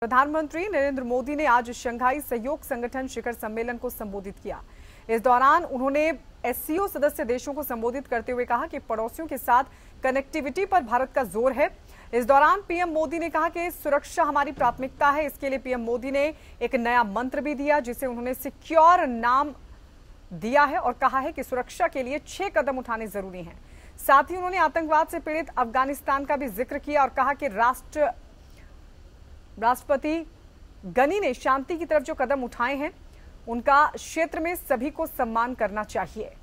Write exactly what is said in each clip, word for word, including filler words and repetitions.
प्रधानमंत्री नरेंद्र मोदी ने आज शंघाई सहयोग संगठन शिखर सम्मेलन को संबोधित किया। इस दौरान उन्होंने एससीओ सदस्य देशों को संबोधित करते हुए कहा कि पड़ोसियों के साथ कनेक्टिविटी पर भारत का जोर है। इस दौरान पीएम मोदी ने कहा कि सुरक्षा हमारी प्राथमिकता है। इसके लिए पीएम मोदी ने एक नया मंत्र भी दिया, जिसे उन्होंने सिक्योर नाम दिया है और कहा है कि सुरक्षा के लिए छह कदम उठाने जरूरी हैं। साथ ही उन्होंने आतंकवाद से पीड़ित अफगानिस्तान का भी जिक्र किया और कहा कि राष्ट्र राष्ट्रपति गनी ने शांति की तरफ जो कदम उठाए हैं, उनका क्षेत्र में सभी को सम्मान करना चाहिए।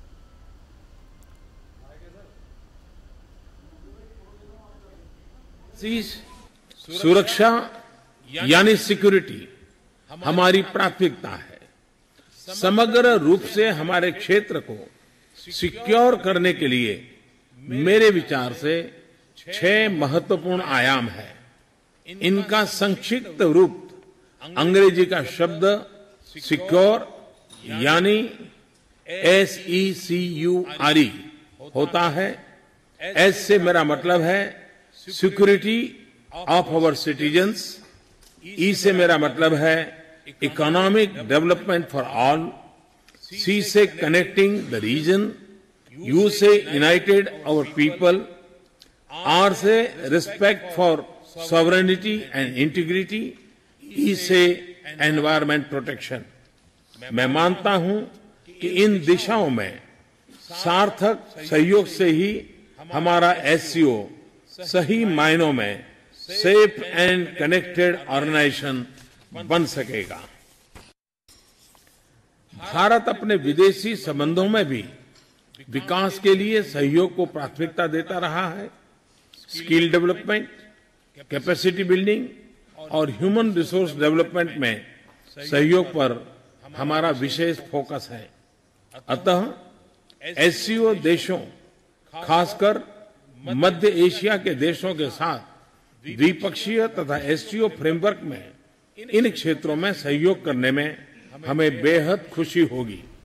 सुरक्षा यानी सिक्योरिटी हमारी प्राथमिकता है। समग्र रूप से हमारे क्षेत्र को सिक्योर करने के लिए मेरे विचार से छह महत्वपूर्ण आयाम है। इनका संक्षिप्त रूप अंग्रेजी का शब्द सिक्योर यानी S E C U R E होता है। एस से मेरा मतलब है security of our citizens. E से मेरा मतलब है economic development for all. C से कनेक्टिंग द रीजन। यू से यूनाइटेड आवर पीपल। आर से respect for sovereignty and integrity. E से एनवायरमेंट प्रोटेक्शन। मैं मानता हूं कि इन दिशाओं में सार्थक सहयोग से ही हमारा एससीओ सही मायनों में सेफ एंड कनेक्टेड ऑर्गेनाइजेशन बन सकेगा। भारत अपने विदेशी संबंधों में भी विकास के लिए सहयोग को प्राथमिकता देता रहा है। स्किल डेवलपमेंट, कैपेसिटी बिल्डिंग और ह्यूमन रिसोर्स डेवलपमेंट में सहयोग पर हमारा विशेष फोकस है। अतः एससीओ देशों, खासकर मध्य एशिया के देशों के साथ द्विपक्षीय तथा एससीओ फ्रेमवर्क में इन क्षेत्रों में सहयोग करने में हमें बेहद खुशी होगी।